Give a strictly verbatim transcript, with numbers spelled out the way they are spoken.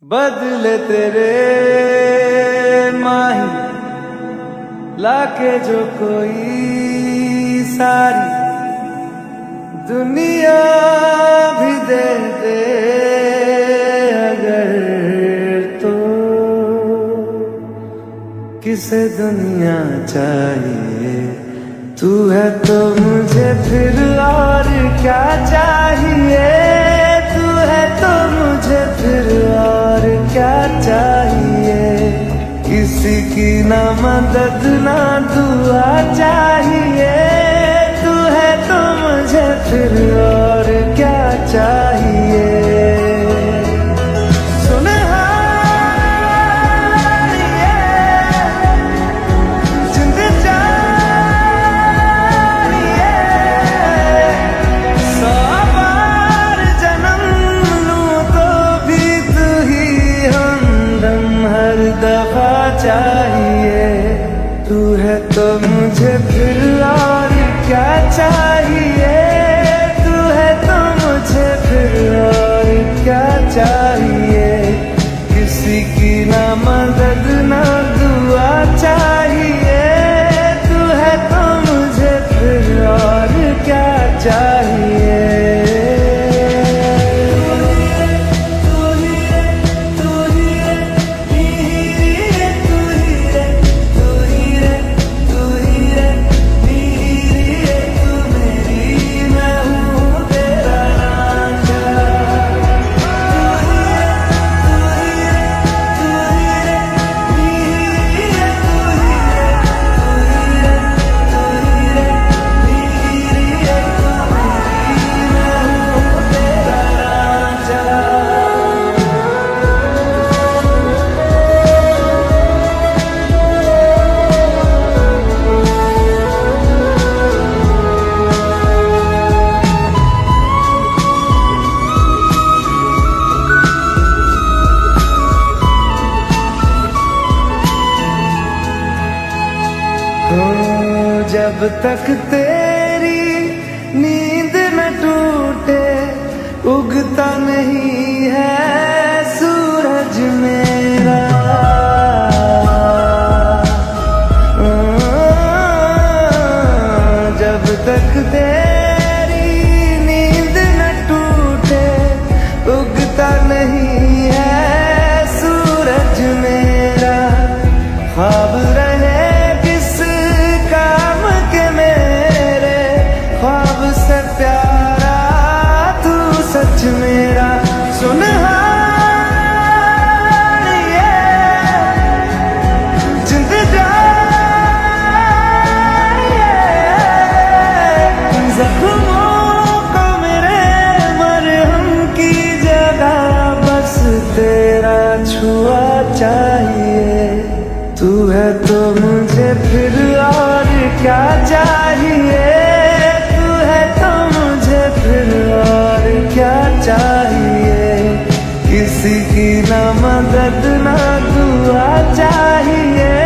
बदले तेरे माही लाके जो कोई सारी दुनिया भी दे दे अगर तो किसे दुनिया चाहिए। तू है तो मुझे फिर और क्या चाहिए। तू है तो मुझे फिर और क्या चाहिए। किसी की ना मदद ना दुआ चाहिए। तू है तो मुझे फिर और क्या चाहिए। दफा चाहिए। तू है तो मुझे फिर और क्या चाहिए। तू है तो मुझे फिर और क्या चाहिए। किसी की ना मदद ना दुआ चाहिए। तू है तो मुझे फिर और क्या चाहिए। जब तक तेरी नींद न टूटे उगता नहीं है सूरज मेरा। जब तक तेरी नींद न टूटे उगता नहीं है सूरज मेरा। ख्वाब रहे से प्यारा तू सच मेरा। सुन जिंद जख्मों को मेरे मरहम की जगह बस तेरा छुआ चाहिए। तू है तो मुझे फिर और क्या चाहिए। फिर और क्या चाहिए। किसी की ना मदद ना दुआ चाहिए।